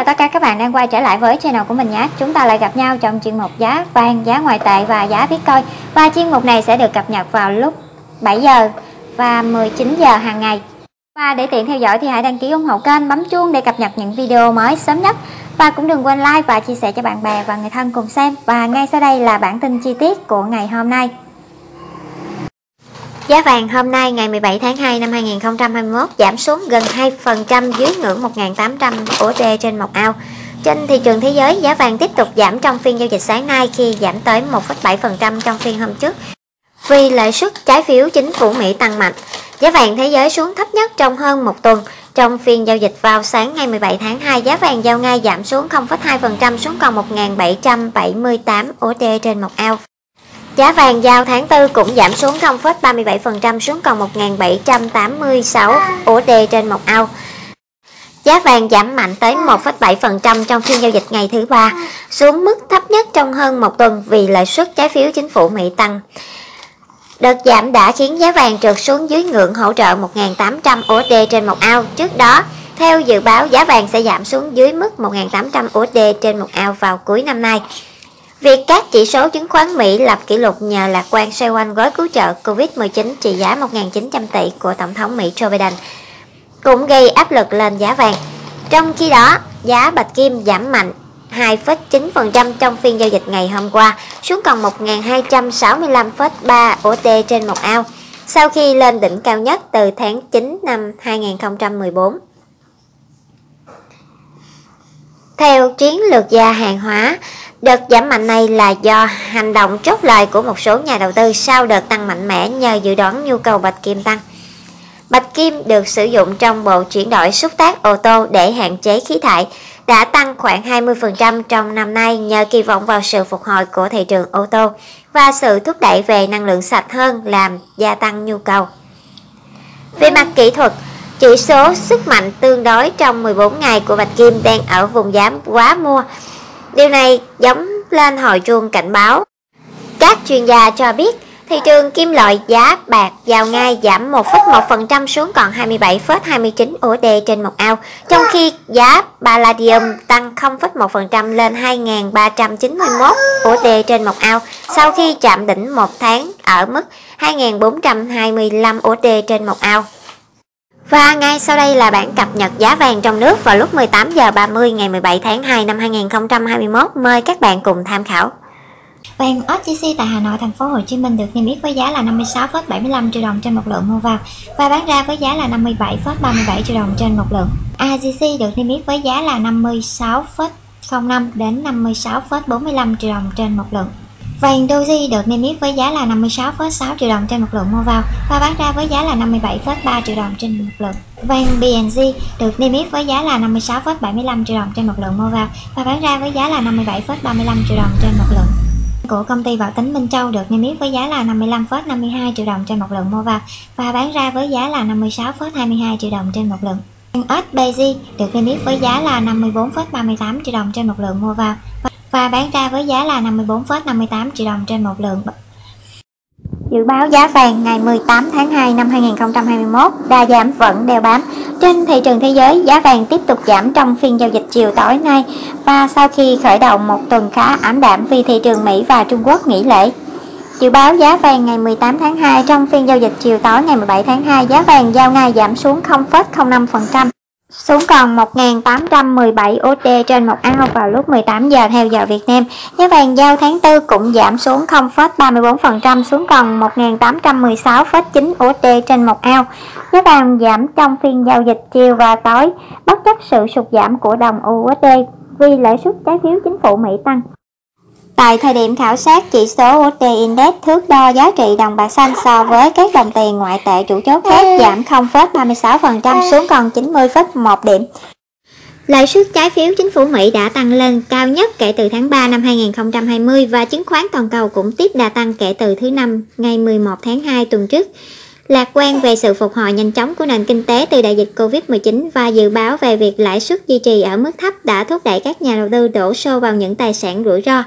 tất cả các bạn đang quay trở lại với channel của mình nhé. Chúng ta lại gặp nhau trong chuyên mục giá vàng, giá ngoại tệ và giá Bitcoin. Và chuyên mục này sẽ được cập nhật vào lúc 7 giờ và 19 giờ hàng ngày. Và để tiện theo dõi thì hãy đăng ký ủng hộ kênh, bấm chuông để cập nhật những video mới sớm nhất. Và cũng đừng quên like và chia sẻ cho bạn bè và người thân cùng xem. Và ngay sau đây là bản tin chi tiết của ngày hôm nay. Giá vàng hôm nay ngày 17 tháng 2 năm 2021 giảm xuống gần 2% dưới ngưỡng 1.800 USD trên 1 ounce. Trên thị trường thế giới, giá vàng tiếp tục giảm trong phiên giao dịch sáng nay khi giảm tới 1,7% trong phiên hôm trước. Vì lãi suất trái phiếu chính phủ Mỹ tăng mạnh, giá vàng thế giới xuống thấp nhất trong hơn một tuần. Trong phiên giao dịch vào sáng ngày 17 tháng 2, giá vàng giao ngay giảm xuống 0,2% xuống còn 1.778 USD trên 1 ounce. Giá vàng giao tháng 4 cũng giảm xuống 0,37% xuống còn 1.786 USD trên 1 ounce. Giá vàng giảm mạnh tới 1,7% trong phiên giao dịch ngày thứ ba, xuống mức thấp nhất trong hơn một tuần vì lãi suất trái phiếu chính phủ Mỹ tăng. Đợt giảm đã khiến giá vàng trượt xuống dưới ngưỡng hỗ trợ 1.800 USD trên 1 ounce. Trước đó, theo dự báo, giá vàng sẽ giảm xuống dưới mức 1.800 USD trên 1 ounce vào cuối năm nay. Việc các chỉ số chứng khoán Mỹ lập kỷ lục nhờ lạc quan xoay quanh gói cứu trợ Covid-19 trị giá 1.900 tỷ của Tổng thống Mỹ Joe Biden cũng gây áp lực lên giá vàng. Trong khi đó, giá bạch kim giảm mạnh 2,9% trong phiên giao dịch ngày hôm qua, xuống còn 1.265,3 USD trên 1 ounce, sau khi lên đỉnh cao nhất từ tháng 9 năm 2014. Theo chiến lược gia hàng hóa, đợt giảm mạnh này là do hành động chốt lời của một số nhà đầu tư sau đợt tăng mạnh mẽ nhờ dự đoán nhu cầu bạch kim tăng. Bạch kim được sử dụng trong bộ chuyển đổi xúc tác ô tô để hạn chế khí thải, đã tăng khoảng 20% trong năm nay nhờ kỳ vọng vào sự phục hồi của thị trường ô tô và sự thúc đẩy về năng lượng sạch hơn làm gia tăng nhu cầu. Về mặt kỹ thuật, chỉ số sức mạnh tương đối trong 14 ngày của bạch kim đang ở vùng giá quá mua. Điều này giống lên hồi chuông cảnh báo. Các chuyên gia cho biết thị trường kim loại giá bạc giao ngay giảm 1,1% xuống còn 27,29 USD trên 1 ounce, trong khi giá palladium tăng 0,1% lên 2.391 USD trên 1 ounce sau khi chạm đỉnh một tháng ở mức 2.425 USD trên 1 ounce. Và ngay sau đây là bản cập nhật giá vàng trong nước vào lúc 18 giờ 30 ngày 17 tháng 2 năm 2021. Mời các bạn cùng tham khảo. Vàng SJC tại Hà Nội, thành phố Hồ Chí Minh được niêm yết với giá là 56,75 triệu đồng trên một lượng mua vào và bán ra với giá là 57,37 triệu đồng trên một lượng. AJC được niêm yết với giá là 56,05 đến 56,45 triệu đồng trên một lượng. Vàng Doji được niêm yết với giá là 56,6 triệu đồng trên một lượng mua vào và bán ra với giá là 57,3 triệu đồng trên một lượng. Vàng BNG được niêm yết với giá là 56,75 triệu đồng trên một lượng mua vào và bán ra với giá là 57,35 triệu đồng trên một lượng. Của công ty Bảo Tín Minh Châu được niêm yết với giá là 55,52 triệu đồng trên một lượng mua vào và bán ra với giá là 56,22 triệu đồng trên một lượng. Vàng SBG được niêm yết với giá là 54,38 triệu đồng trên một lượng mua vào và bán ra với giá là 54,58 triệu đồng trên một lượng. Dự báo giá vàng ngày 18 tháng 2 năm 2021 đà giảm vẫn đeo bám. Trên thị trường thế giới, giá vàng tiếp tục giảm trong phiên giao dịch chiều tối nay và sau khi khởi đầu một tuần khá ảm đạm vì thị trường Mỹ và Trung Quốc nghỉ lễ. Dự báo giá vàng ngày 18 tháng 2 trong phiên giao dịch chiều tối ngày 17 tháng 2, giá vàng giao ngay giảm xuống 0,05%. Xuống còn 1.817 USD trên 1 ounce vào lúc 18 giờ theo giờ Việt Nam. Giá vàng giao tháng 4 cũng giảm xuống 0,34% xuống còn 1.816,9 USD trên 1 ounce. Giá vàng giảm trong phiên giao dịch chiều và tối bất chấp sự sụt giảm của đồng USD vì lãi suất trái phiếu chính phủ Mỹ tăng. Tại thời điểm khảo sát, chỉ số USD Index thước đo giá trị đồng bạc xanh so với các đồng tiền ngoại tệ chủ chốt khác giảm 0,36% xuống còn 90,1 điểm. Lãi suất trái phiếu chính phủ Mỹ đã tăng lên cao nhất kể từ tháng 3 năm 2020 và chứng khoán toàn cầu cũng tiếp đà tăng kể từ thứ Năm ngày 11 tháng 2 tuần trước. Lạc quan về sự phục hồi nhanh chóng của nền kinh tế từ đại dịch Covid-19 và dự báo về việc lãi suất duy trì ở mức thấp đã thúc đẩy các nhà đầu tư đổ xô vào những tài sản rủi ro.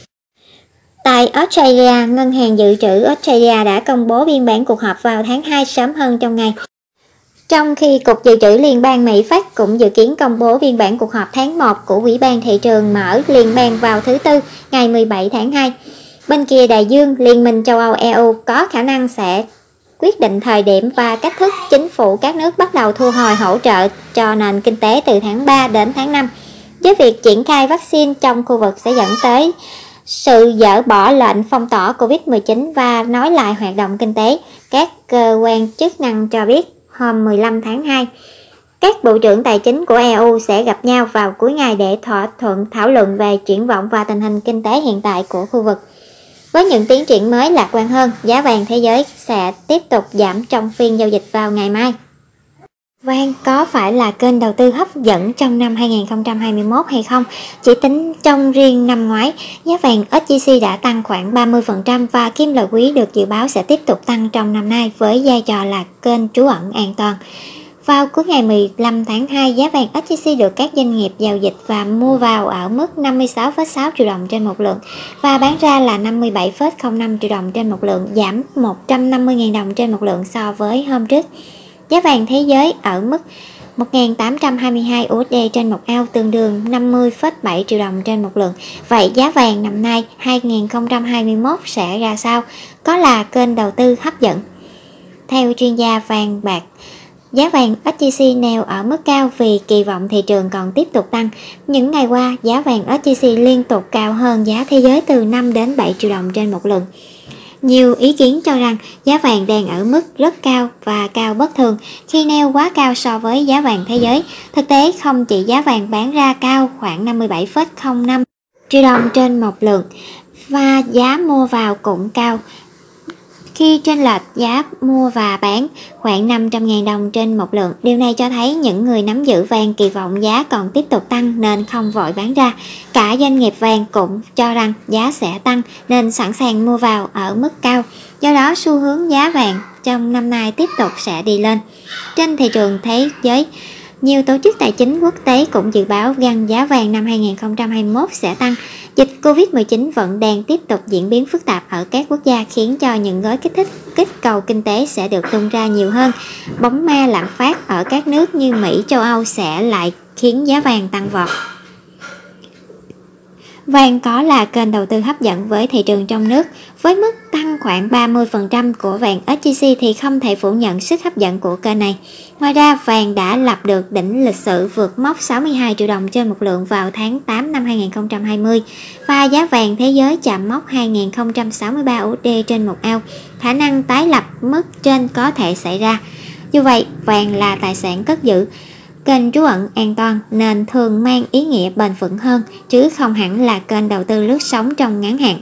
Tại Australia, Ngân hàng Dự trữ Australia đã công bố biên bản cuộc họp vào tháng 2 sớm hơn trong ngày. Trong khi Cục Dự trữ Liên bang Mỹ Fed cũng dự kiến công bố biên bản cuộc họp tháng 1 của Ủy ban Thị trường Mở Liên bang vào thứ Tư, ngày 17 tháng 2. Bên kia đại dương, Liên minh châu Âu EU có khả năng sẽ quyết định thời điểm và cách thức chính phủ các nước bắt đầu thu hồi hỗ trợ cho nền kinh tế từ tháng 3 đến tháng 5. Với việc triển khai vaccine trong khu vực sẽ dẫn tới sự dỡ bỏ lệnh phong tỏa Covid-19 và nối lại hoạt động kinh tế, các cơ quan chức năng cho biết hôm 15 tháng 2. Các bộ trưởng tài chính của EU sẽ gặp nhau vào cuối ngày để thỏa thuận thảo luận về triển vọng và tình hình kinh tế hiện tại của khu vực. Với những tiến triển mới lạc quan hơn, giá vàng thế giới sẽ tiếp tục giảm trong phiên giao dịch vào ngày mai. Vàng có phải là kênh đầu tư hấp dẫn trong năm 2021 hay không? Chỉ tính trong riêng năm ngoái, giá vàng SJC đã tăng khoảng 30% và kim loại quý được dự báo sẽ tiếp tục tăng trong năm nay với vai trò là kênh trú ẩn an toàn. Vào cuối ngày 15 tháng 2, giá vàng SJC được các doanh nghiệp giao dịch và mua vào ở mức 56,6 triệu đồng trên một lượng và bán ra là 57,05 triệu đồng trên một lượng, giảm 150.000 đồng trên một lượng so với hôm trước. Giá vàng thế giới ở mức 1.822 USD trên một ounce, tương đương 50,7 triệu đồng trên một lượng. Vậy giá vàng năm nay 2021 sẽ ra sao? Có là kênh đầu tư hấp dẫn? Theo chuyên gia vàng bạc, giá vàng SJC neo ở mức cao vì kỳ vọng thị trường còn tiếp tục tăng. Những ngày qua, giá vàng SJC liên tục cao hơn giá thế giới từ 5 đến 7 triệu đồng trên một lượng. Nhiều ý kiến cho rằng giá vàng đang ở mức rất cao và cao bất thường khi neo quá cao so với giá vàng thế giới. Thực tế, không chỉ giá vàng bán ra cao khoảng 57,05 triệu đồng trên một lượng và giá mua vào cũng cao, khi chênh lệch giá mua và bán khoảng 500.000 đồng trên một lượng. Điều này cho thấy những người nắm giữ vàng kỳ vọng giá còn tiếp tục tăng nên không vội bán ra. Cả doanh nghiệp vàng cũng cho rằng giá sẽ tăng nên sẵn sàng mua vào ở mức cao. Do đó, xu hướng giá vàng trong năm nay tiếp tục sẽ đi lên. Trên thị trường thế giới, nhiều tổ chức tài chính quốc tế cũng dự báo rằng giá vàng năm 2021 sẽ tăng. Dịch Covid-19 vẫn đang tiếp tục diễn biến phức tạp ở các quốc gia, khiến cho những gói kích cầu kinh tế sẽ được tung ra nhiều hơn. Bóng ma lạm phát ở các nước như Mỹ, châu Âu sẽ lại khiến giá vàng tăng vọt. Vàng có là kênh đầu tư hấp dẫn với thị trường trong nước. Với mức tăng khoảng 30% của vàng SJC thì không thể phủ nhận sức hấp dẫn của kênh này. Ngoài ra, vàng đã lập được đỉnh lịch sử vượt mốc 62 triệu đồng trên một lượng vào tháng 8 năm 2020 và giá vàng thế giới chạm mốc 2.063 USD trên một ounce. Khả năng tái lập mức trên có thể xảy ra. Dù vậy, vàng là tài sản cất giữ, kênh trú ẩn an toàn nên thường mang ý nghĩa bền vững hơn, chứ không hẳn là kênh đầu tư lướt sóng trong ngắn hạn.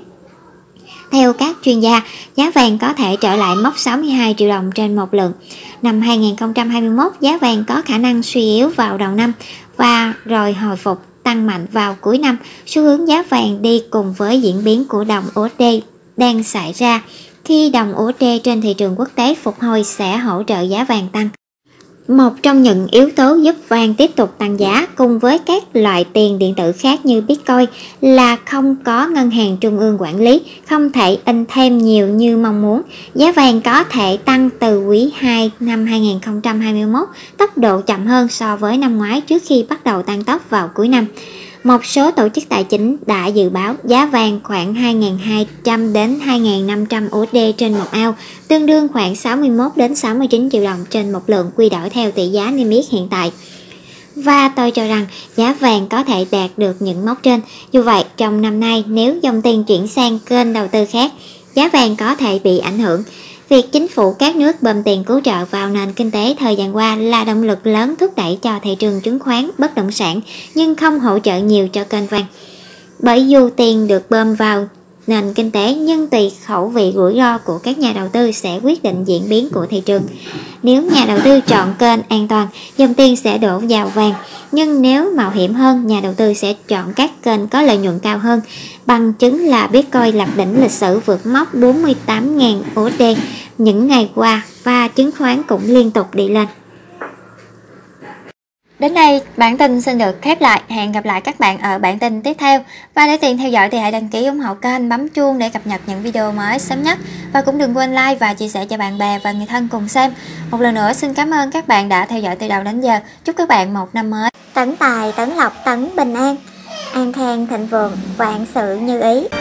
Theo các chuyên gia, giá vàng có thể trở lại mốc 62 triệu đồng trên một lượng. Năm 2021, giá vàng có khả năng suy yếu vào đầu năm và rồi hồi phục tăng mạnh vào cuối năm. Xu hướng giá vàng đi cùng với diễn biến của đồng USD đang xảy ra. Khi đồng USD trên thị trường quốc tế phục hồi sẽ hỗ trợ giá vàng tăng. Một trong những yếu tố giúp vàng tiếp tục tăng giá cùng với các loại tiền điện tử khác như Bitcoin là không có ngân hàng trung ương quản lý, không thể in thêm nhiều như mong muốn. Giá vàng có thể tăng từ quý 2 năm 2021, tốc độ chậm hơn so với năm ngoái trước khi bắt đầu tăng tốc vào cuối năm. Một số tổ chức tài chính đã dự báo giá vàng khoảng 2.200 đến 2.500 USD trên một ounce, tương đương khoảng 61 đến 69 triệu đồng trên một lượng quy đổi theo tỷ giá niêm yết hiện tại. Và tôi cho rằng giá vàng có thể đạt được những mốc trên. Dù vậy, trong năm nay nếu dòng tiền chuyển sang kênh đầu tư khác, giá vàng có thể bị ảnh hưởng. Việc chính phủ các nước bơm tiền cứu trợ vào nền kinh tế thời gian qua là động lực lớn thúc đẩy cho thị trường chứng khoán, bất động sản, nhưng không hỗ trợ nhiều cho kênh vàng. Bởi dù tiền được bơm vào nền kinh tế nhưng tùy khẩu vị rủi ro của các nhà đầu tư sẽ quyết định diễn biến của thị trường. Nếu nhà đầu tư chọn kênh an toàn, dòng tiền sẽ đổ vào vàng. Nhưng nếu mạo hiểm hơn, nhà đầu tư sẽ chọn các kênh có lợi nhuận cao hơn. Bằng chứng là Bitcoin lập đỉnh lịch sử vượt mốc 48.000 USD những ngày qua và chứng khoán cũng liên tục đi lên. Đến đây, bản tin xin được khép lại. Hẹn gặp lại các bạn ở bản tin tiếp theo. Và để tiện theo dõi thì hãy đăng ký ủng hộ kênh, bấm chuông để cập nhật những video mới sớm nhất. Và cũng đừng quên like và chia sẻ cho bạn bè và người thân cùng xem. Một lần nữa xin cảm ơn các bạn đã theo dõi từ đầu đến giờ. Chúc các bạn một năm mới Tấn tài, tấn lộc, tấn bình an, an khang thịnh vượng, vạn sự như ý.